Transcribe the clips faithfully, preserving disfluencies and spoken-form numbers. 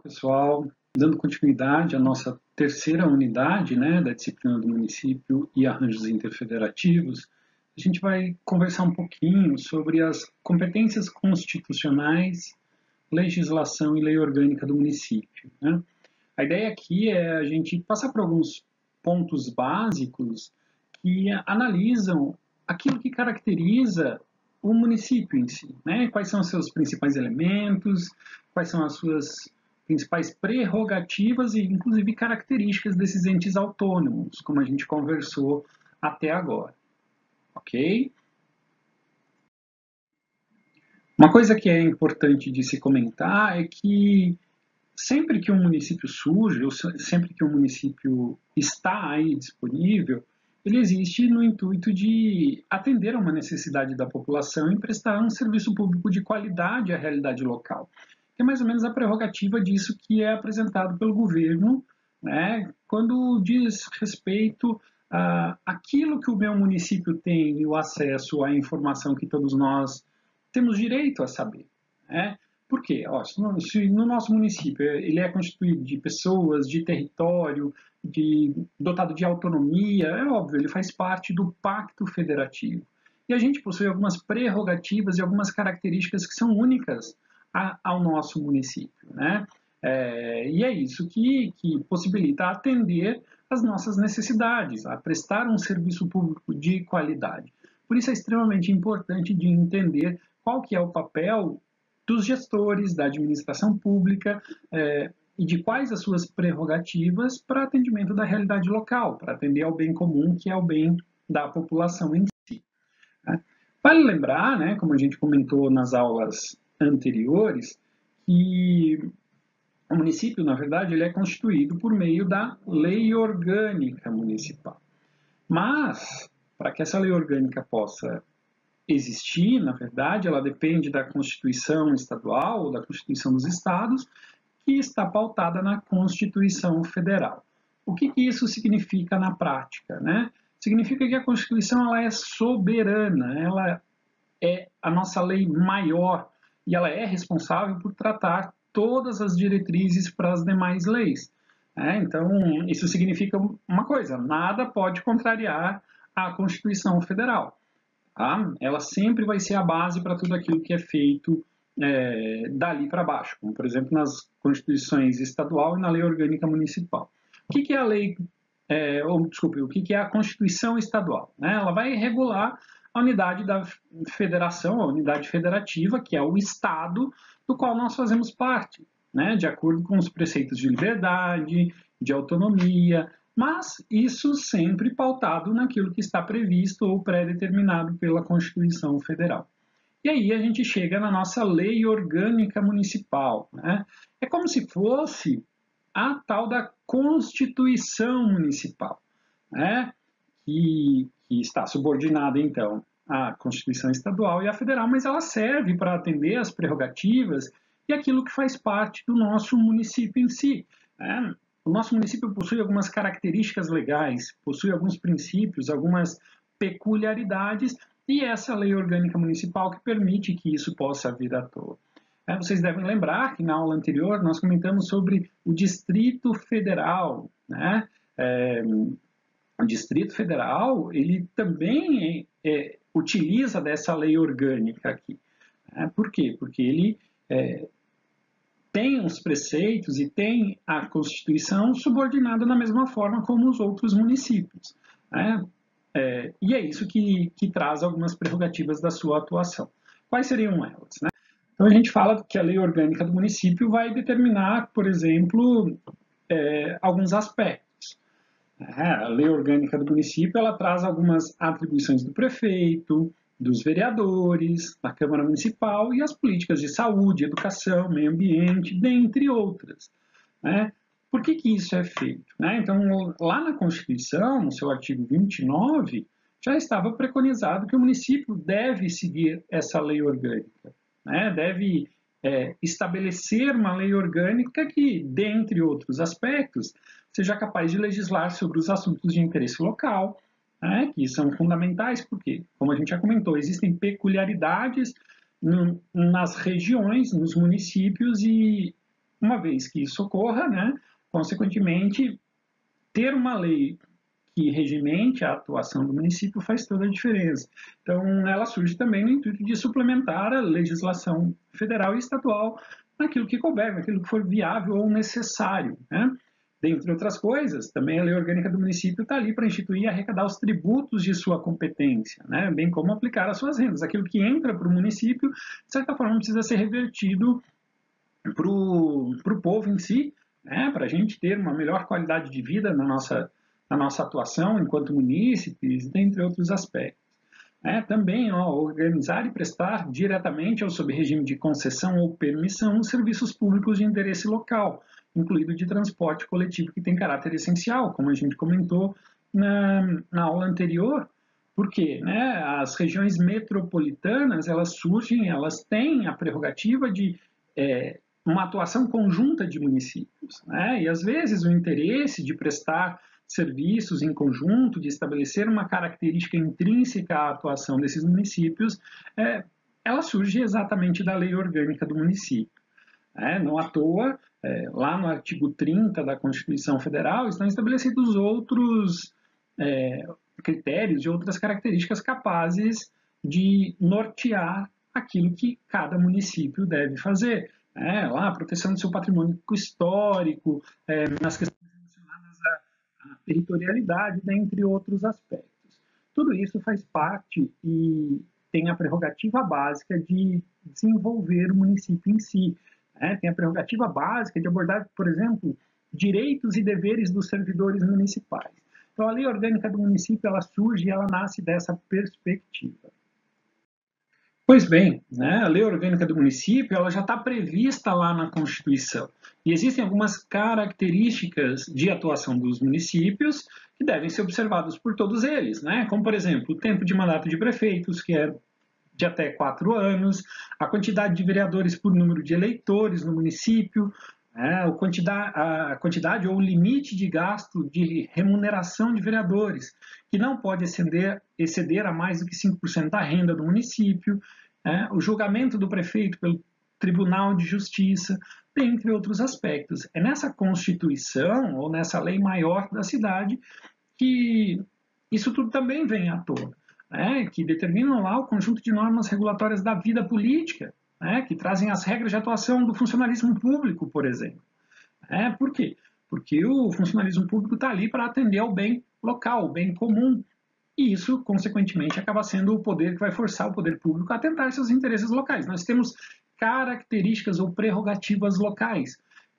Pessoal, dando continuidade à nossa terceira unidade, né, da disciplina do município e arranjos interfederativos, a gente vai conversar um pouquinho sobre as competências constitucionais, legislação e lei orgânica do município, né? A ideia aqui é a gente passar por alguns pontos básicos que analisam aquilo que caracteriza o município em si, né? Quais são os seus principais elementos, quais são as suas principais prerrogativas e, inclusive, características desses entes autônomos, como a gente conversou até agora, ok? Uma coisa que é importante de se comentar é que sempre que um município surge, ou sempre que um município está aí disponível, ele existe no intuito de atender a uma necessidade da população e prestar um serviço público de qualidade à realidade local. Que é mais ou menos a prerrogativa disso que é apresentado pelo governo, né, quando diz respeito a aquilo que o meu município tem o acesso à informação que todos nós temos direito a saber, né? Por quê? Ó, se, no, se no nosso município ele é constituído de pessoas, de território, de, dotado de autonomia, é óbvio, ele faz parte do pacto federativo. E a gente possui algumas prerrogativas e algumas características que são únicas a, ao nosso município, né? É, e é isso que, que possibilita atender às nossas necessidades, a prestar um serviço público de qualidade. Por isso é extremamente importante de entender qual que é o papel dos gestores, da administração pública é, e de quais as suas prerrogativas para atendimento da realidade local, para atender ao bem comum, que é o bem da população em si. Né? Vale lembrar, né, como a gente comentou nas aulas anteriores, que o município, na verdade, ele é constituído por meio da lei orgânica municipal. Mas, para que essa lei orgânica possa existir, na verdade, ela depende da Constituição estadual ou da Constituição dos estados, que está pautada na Constituição Federal. O que, que isso significa na prática, né? Significa que a Constituição ela é soberana, ela é a nossa lei maior e ela é responsável por tratar todas as diretrizes para as demais leis. É, então, isso significa uma coisa, nada pode contrariar a Constituição Federal. Tá? Ela sempre vai ser a base para tudo aquilo que é feito é, dali para baixo, como, por exemplo, nas constituições estadual e na lei orgânica municipal. O que, que é a lei, é, ou, desculpe, o que, que é a Constituição estadual? Né? Ela vai regular a unidade da federação, a unidade federativa, que é o Estado do qual nós fazemos parte, né? De acordo com os preceitos de liberdade, de autonomia, mas isso sempre pautado naquilo que está previsto ou pré-determinado pela Constituição Federal. E aí a gente chega na nossa lei orgânica municipal, né? É como se fosse a tal da Constituição Municipal, né? Que, que está subordinada, então, à Constituição Estadual e à Federal, mas ela serve para atender às prerrogativas e aquilo que faz parte do nosso município em si, né? O nosso município possui algumas características legais, possui alguns princípios, algumas peculiaridades, e essa lei orgânica municipal que permite que isso possa vir à toa. É, vocês devem lembrar que na aula anterior nós comentamos sobre o Distrito Federal, né? É, o Distrito Federal, ele também é, é, utiliza dessa lei orgânica aqui. Né? Por quê? Porque ele é, tem os preceitos e tem a Constituição subordinada da mesma forma como os outros municípios. Né? É, e é isso que, que traz algumas prerrogativas da sua atuação. Quais seriam elas? Né? Então a gente fala que a lei orgânica do município vai determinar, por exemplo, é, alguns aspectos. A lei orgânica do município ela traz algumas atribuições do prefeito, dos vereadores, da Câmara Municipal e as políticas de saúde, educação, meio ambiente, dentre outras. Né? Por que, que isso é feito? Né? Então, lá na Constituição, no seu artigo vinte e nove, já estava preconizado que o município deve seguir essa lei orgânica, né? Deve é, estabelecer uma lei orgânica que, dentre outros aspectos, seja capaz de legislar sobre os assuntos de interesse local, né, que são fundamentais, porque, como a gente já comentou, existem peculiaridades no, nas regiões, nos municípios, e uma vez que isso ocorra, né, consequentemente, ter uma lei que regimente a atuação do município faz toda a diferença. Então, ela surge também no intuito de suplementar a legislação federal e estadual naquilo que couber, naquilo que for viável ou necessário, né? Dentre outras coisas, também a lei orgânica do município está ali para instituir e arrecadar os tributos de sua competência, né? Bem como aplicar as suas rendas. Aquilo que entra para o município, de certa forma, precisa ser revertido para o povo em si, né? Para a gente ter uma melhor qualidade de vida na nossa, na nossa atuação enquanto munícipes, dentre outros aspectos. É, também ó, organizar e prestar diretamente ou sob regime de concessão ou permissão os serviços públicos de interesse local, incluído de transporte coletivo que tem caráter essencial, como a gente comentou na, na aula anterior, porque né, as regiões metropolitanas elas surgem, elas têm a prerrogativa de é, uma atuação conjunta de municípios, né, e às vezes o interesse de prestar serviços em conjunto, de estabelecer uma característica intrínseca à atuação desses municípios, é, ela surge exatamente da lei orgânica do município. É, não à toa, é, lá no artigo trinta da Constituição Federal, estão estabelecidos outros é, critérios e outras características capazes de nortear aquilo que cada município deve fazer. É, lá, a proteção do seu patrimônio histórico, é, nas questões relacionadas à territorialidade, dentre outros aspectos. Tudo isso faz parte e tem a prerrogativa básica de desenvolver o município em si. Né? Tem a prerrogativa básica de abordar, por exemplo, direitos e deveres dos servidores municipais. Então, a lei orgânica do município ela surge e ela nasce dessa perspectiva. Pois bem, né, a lei orgânica do município ela já está prevista lá na Constituição. E existem algumas características de atuação dos municípios que devem ser observadas por todos eles, né? Como, por exemplo, o tempo de mandato de prefeitos, que é de até quatro anos, a quantidade de vereadores por número de eleitores no município, né, a, quantidade, a quantidade ou o limite de gasto de remuneração de vereadores, que não pode exceder, exceder a mais do que cinco por cento da renda do município, né, o julgamento do prefeito pelo Tribunal de Justiça, dentre outros aspectos. É nessa Constituição, ou nessa lei maior da cidade, que isso tudo também vem à tona. Né, que determinam lá o conjunto de normas regulatórias da vida política, né, que trazem as regras de atuação do funcionalismo público, por exemplo. É, por quê? Porque o funcionalismo público está ali para atender ao bem local, o bem comum. E isso, consequentemente, acaba sendo o poder que vai forçar o poder público a atentar seus interesses locais. Nós temos características ou prerrogativas locais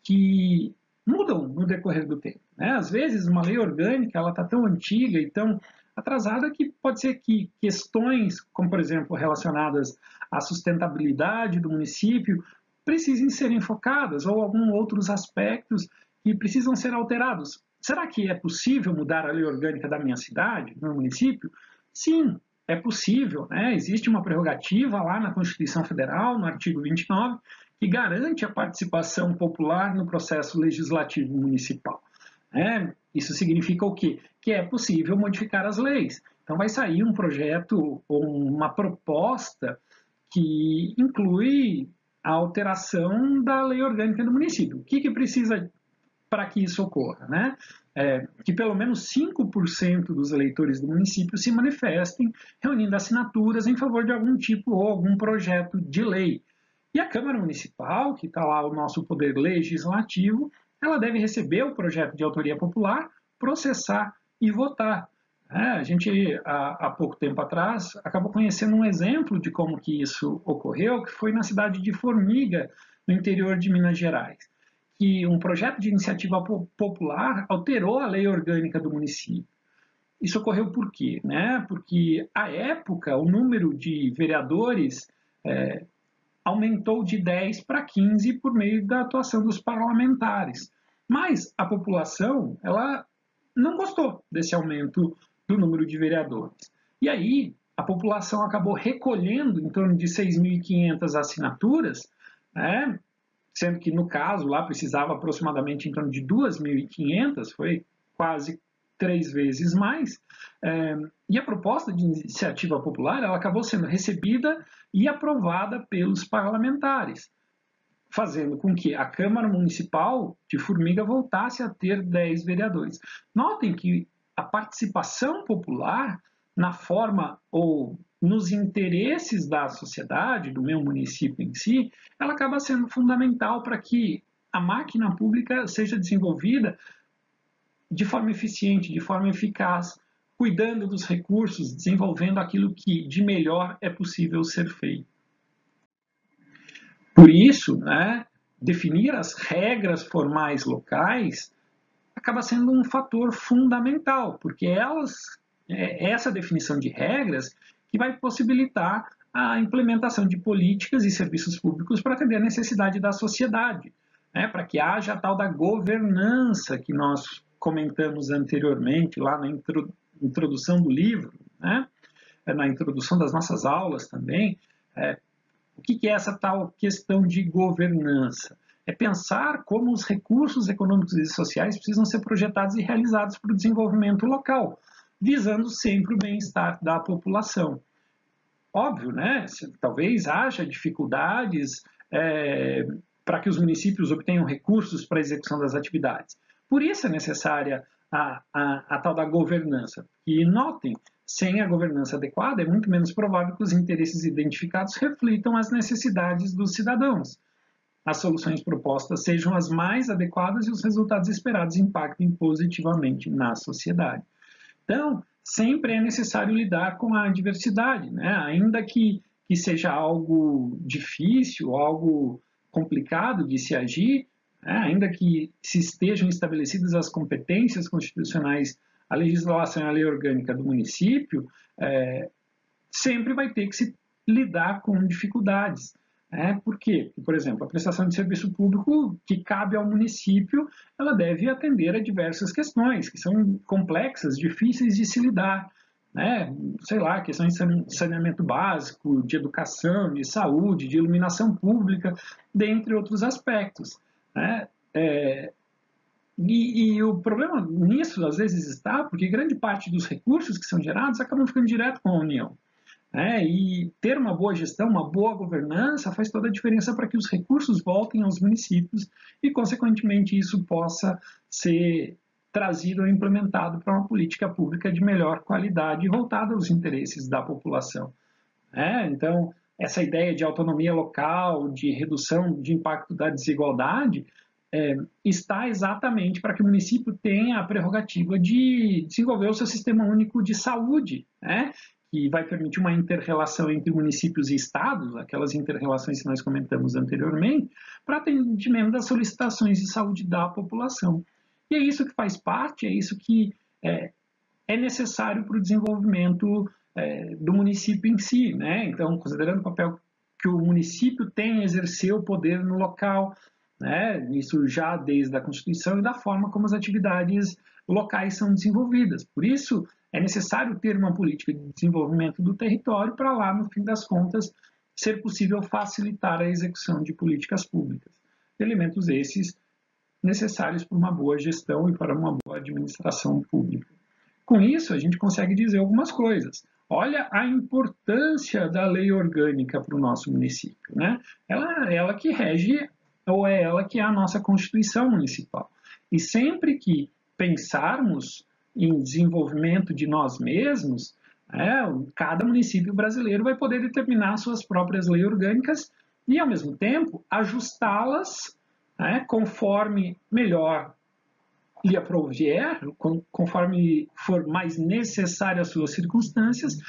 que mudam no decorrer do tempo. Né? Às vezes, uma lei orgânica ela está tão antiga e tão atrasada que pode ser que questões, como por exemplo relacionadas à sustentabilidade do município, precisem ser enfocadas ou alguns outros aspectos que precisam ser alterados. Será que é possível mudar a lei orgânica da minha cidade, do meu município? Sim, é possível. Né? Existe uma prerrogativa lá na Constituição Federal, no artigo vinte e nove, que garante a participação popular no processo legislativo municipal. É, isso significa o quê? Que é possível modificar as leis. Então vai sair um projeto ou uma proposta que inclui a alteração da lei orgânica do município. O que, que precisa para que isso ocorra? Né? É, que pelo menos cinco por cento dos eleitores do município se manifestem reunindo assinaturas em favor de algum tipo ou algum projeto de lei. E a Câmara Municipal, que está lá o nosso poder legislativo, ela deve receber o projeto de autoria popular, processar e votar. É, a gente, há, há pouco tempo atrás, acabou conhecendo um exemplo de como que isso ocorreu, que foi na cidade de Formiga, no interior de Minas Gerais, que um projeto de iniciativa popular alterou a lei orgânica do município. Isso ocorreu por quê? Né? Porque, à época, o número de vereadores é, aumentou de dez para quinze por meio da atuação dos parlamentares. Mas a população ela não gostou desse aumento do número de vereadores. E aí a população acabou recolhendo em torno de seis mil e quinhentas assinaturas, né? Sendo que no caso lá precisava aproximadamente em torno de duas mil e quinhentas, foi quase três vezes mais, é, e a proposta de iniciativa popular ela acabou sendo recebida e aprovada pelos parlamentares. fazendo com que a Câmara Municipal de Formiga voltasse a ter dez vereadores. Notem que a participação popular na forma ou nos interesses da sociedade, do meu município em si, ela acaba sendo fundamental para que a máquina pública seja desenvolvida de forma eficiente, de forma eficaz, cuidando dos recursos, desenvolvendo aquilo que de melhor é possível ser feito. Por isso, né, definir as regras formais locais acaba sendo um fator fundamental, porque elas, é essa definição de regras que vai possibilitar a implementação de políticas e serviços públicos para atender a necessidade da sociedade, né, para que haja a tal da governança que nós comentamos anteriormente, lá na introdução do livro, né, na introdução das nossas aulas também. É, o que é essa tal questão de governança? É pensar como os recursos econômicos e sociais precisam ser projetados e realizados para o desenvolvimento local, visando sempre o bem-estar da população. Óbvio, né? Talvez haja dificuldades é, para que os municípios obtenham recursos para a execução das atividades. Por isso é necessária a, a, a tal da governança. E notem, sem a governança adequada, é muito menos provável que os interesses identificados reflitam as necessidades dos cidadãos. As soluções propostas sejam as mais adequadas e os resultados esperados impactem positivamente na sociedade. Então, sempre é necessário lidar com a diversidade, né? Ainda que, que seja algo difícil, algo complicado de se agir, né? Ainda que se estejam estabelecidas as competências constitucionais, a legislação e a lei orgânica do município, é, sempre vai ter que se lidar com dificuldades. É, por quê? Por exemplo, a prestação de serviço público que cabe ao município, ela deve atender a diversas questões, que são complexas, difíceis de se lidar. Né? Sei lá, questões de saneamento básico, de educação, de saúde, de iluminação pública, dentre outros aspectos. Né? É, e, e o problema nisso, às vezes, está porque grande parte dos recursos que são gerados acabam ficando direto com a União. É, e ter uma boa gestão, uma boa governança faz toda a diferença para que os recursos voltem aos municípios e, consequentemente, isso possa ser trazido ou implementado para uma política pública de melhor qualidade voltada aos interesses da população. É, então, essa ideia de autonomia local, de redução de impacto da desigualdade, é, está exatamente para que o município tenha a prerrogativa de desenvolver o seu sistema único de saúde, né? Que vai permitir uma inter-relação entre municípios e estados, aquelas inter-relações que nós comentamos anteriormente, para atendimento das solicitações de saúde da população. E é isso que faz parte, é isso que é, é necessário para o desenvolvimento é, do município em si, né? Então, considerando o papel que o município tem em exercer o poder no local, né? Isso já desde a Constituição e da forma como as atividades locais são desenvolvidas. Por isso, é necessário ter uma política de desenvolvimento do território para lá, no fim das contas, ser possível facilitar a execução de políticas públicas. Elementos esses necessários para uma boa gestão e para uma boa administração pública. Com isso, a gente consegue dizer algumas coisas. Olha a importância da lei orgânica para o nosso município, né? Ela, ela que rege, ou é ela que é a nossa Constituição Municipal. E sempre que pensarmos em desenvolvimento de nós mesmos, é, cada município brasileiro vai poder determinar suas próprias leis orgânicas e, ao mesmo tempo, ajustá-las, é, conforme melhor lhe aprouver, conforme for mais necessário às suas circunstâncias,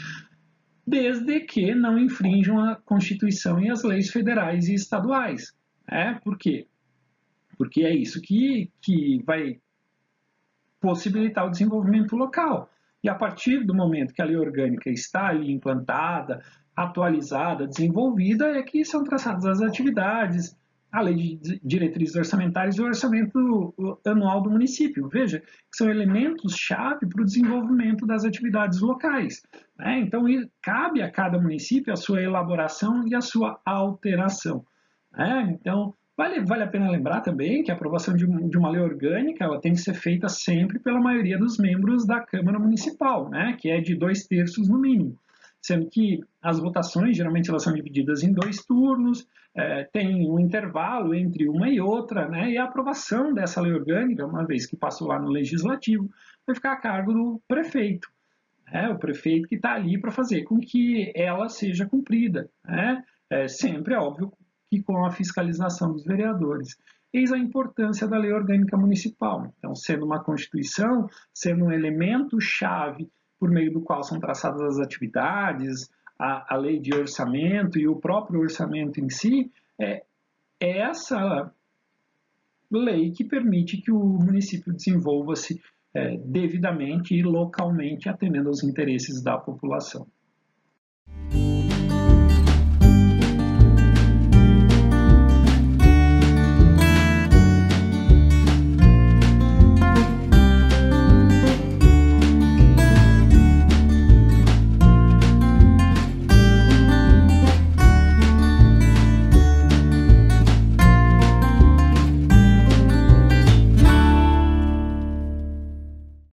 desde que não infrinjam a Constituição e as leis federais e estaduais. É, por quê? Porque é isso que, que vai possibilitar o desenvolvimento local. E a partir do momento que a lei orgânica está ali implantada, atualizada, desenvolvida, é que são traçadas as atividades, a lei de diretrizes orçamentárias e o orçamento anual do município. Veja, que são elementos-chave para o desenvolvimento das atividades locais. Né? Então, cabe a cada município a sua elaboração e a sua alteração. Né? Então, Vale, vale a pena lembrar também que a aprovação de, de uma lei orgânica ela tem que ser feita sempre pela maioria dos membros da Câmara Municipal, né, que é de dois terços no mínimo. sendo que as votações, geralmente, elas são divididas em dois turnos, é, tem um intervalo entre uma e outra, né, e a aprovação dessa lei orgânica, uma vez que passou lá no Legislativo, vai ficar a cargo do prefeito. É, o prefeito que está ali para fazer com que ela seja cumprida. Né? É, sempre, é óbvio, que com a fiscalização dos vereadores. Eis a importância da lei orgânica municipal. Então, sendo uma Constituição, sendo um elemento-chave por meio do qual são traçadas as atividades, a, a lei de orçamento e o próprio orçamento em si, é, é essa lei que permite que o município desenvolva-se é, devidamente e localmente atendendo aos interesses da população.